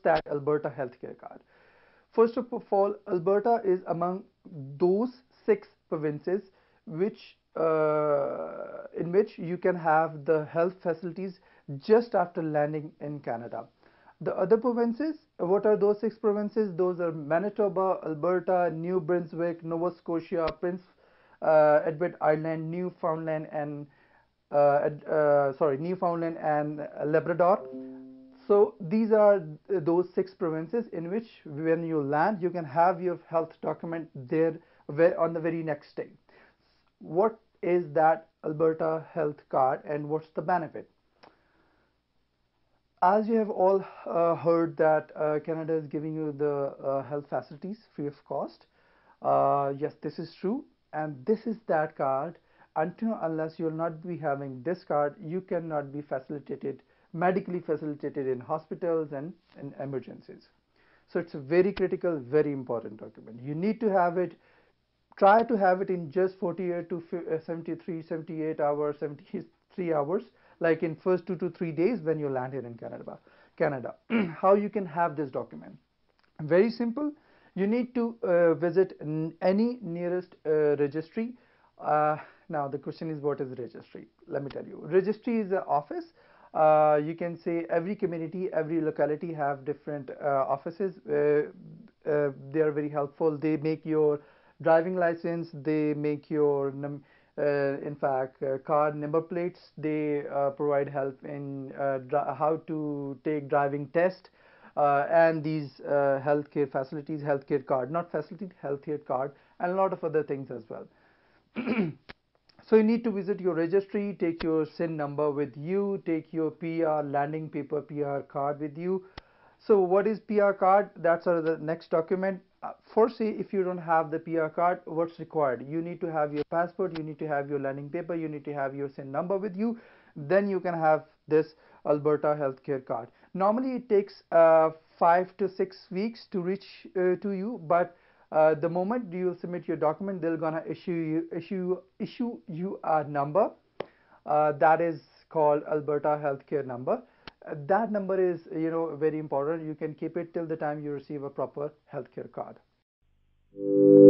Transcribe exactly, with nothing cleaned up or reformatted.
that Alberta Healthcare Card? First of all, Alberta is among those six provinces which uh, in which you can have the health facilities just after landing in Canada. The other provinces, what are those six provinces? Those are Manitoba, Alberta, New Brunswick, Nova Scotia, Prince uh, Edward Island, Newfoundland, and uh, uh, sorry, Newfoundland and Labrador. So these are those six provinces in which when you land, you can have your health document there on the very next day. What is that Alberta Health Card and what's the benefit? As you have all uh, heard that uh, Canada is giving you the uh, health facilities free of cost. Uh, yes, this is true, and this is that card. Until unless you'll not be having this card, you cannot be facilitated, medically facilitated in hospitals and in emergencies. So it's a very critical, very important document. You need to have it. Try to have it in just forty-eight to seventy-three, seventy-eight hours, seventy-three hours, like in first two to three days when you land here in Canada. Canada. How you can have this document? Very simple. You need to uh, visit any nearest uh, registry. Uh, now the question is, what is registry? Let me tell you. Registry is an office. Uh, you can say every community, every locality have different uh, offices. Uh, uh, they are very helpful. They make your driving license, they make your uh, in fact uh, car number plates, they uh, provide help in uh, how to take driving test, uh, and these uh, healthcare facilities, healthcare card, not facility, healthcare card, and a lot of other things as well. So you need to visit your registry, take your S I N number with you, take your P R landing paper P R card with you. So what is P R card? That's uh, the next document. Uh, firstly, if you don't have the P R card, what's required? You need to have your passport, you need to have your landing paper, you need to have your S I N number with you. Then you can have this Alberta Healthcare Card. Normally it takes uh, five to six weeks to reach uh, to you, but uh, the moment you submit your document, they're gonna issue you issue issue you a number uh, that is called Alberta Healthcare number. That number is, you know, very important. You can keep it till the time you receive a proper healthcare card.